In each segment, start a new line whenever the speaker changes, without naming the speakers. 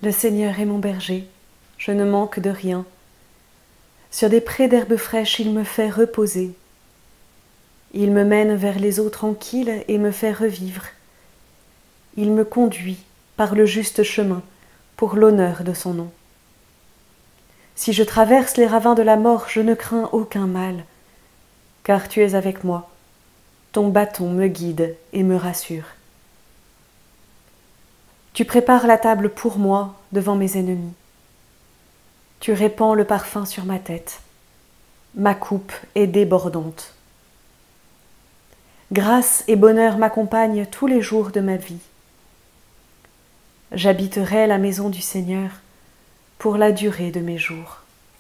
Le Seigneur est mon berger, je ne manque de rien. Sur des prés d'herbes fraîches, il me fait reposer. Il me mène vers les eaux tranquilles et me fait revivre. Il me conduit par le juste chemin pour l'honneur de son nom. Si je traverse les ravins de la mort, je ne crains aucun mal, car tu es avec moi. Ton bâton me guide et me rassure. Tu prépares la table pour moi devant mes ennemis. Tu répands le parfum sur ma tête. Ma coupe est débordante. Grâce et bonheur m'accompagnent tous les jours de ma vie. J'habiterai la maison du Seigneur pour la durée de mes jours.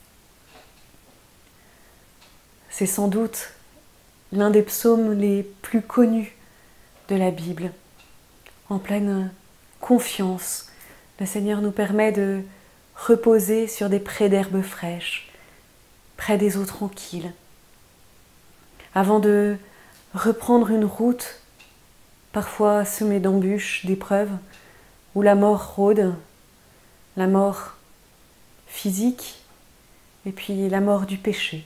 C'est sans doute l'un des psaumes les plus connus de la Bible. En pleine confiance, le Seigneur nous permet de reposer sur des prés d'herbes fraîches, près des eaux tranquilles, avant de reprendre une route parfois semée d'embûches, d'épreuves, où la mort rôde, la mort physique et puis la mort du péché.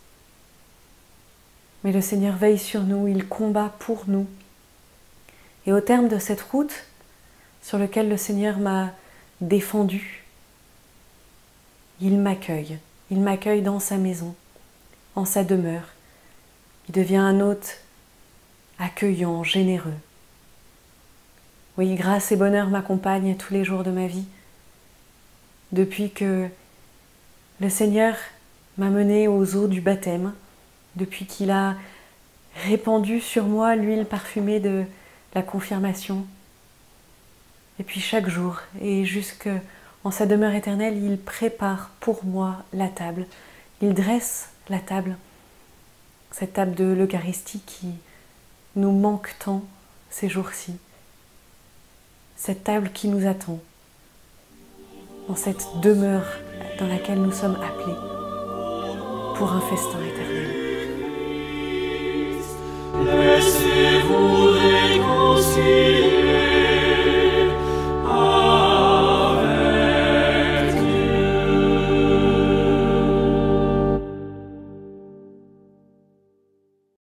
Mais le Seigneur veille sur nous, il combat pour nous. Et au terme de cette route sur laquelle le Seigneur m'a défendu, il m'accueille dans sa maison, en sa demeure. Il devient un hôte accueillant, généreux. Oui, grâce et bonheur m'accompagnent tous les jours de ma vie, depuis que le Seigneur m'a mené aux eaux du baptême, depuis qu'il a répandu sur moi l'huile parfumée de la confirmation. Et puis chaque jour, et jusqu'en sa demeure éternelle, il prépare pour moi la table. Il dresse la table, cette table de l'Eucharistie qui nous manque tant ces jours-ci. Cette table qui nous attend, dans cette demeure dans laquelle nous sommes appelés pour un festin éternel.
Laissez-vous réconcilier.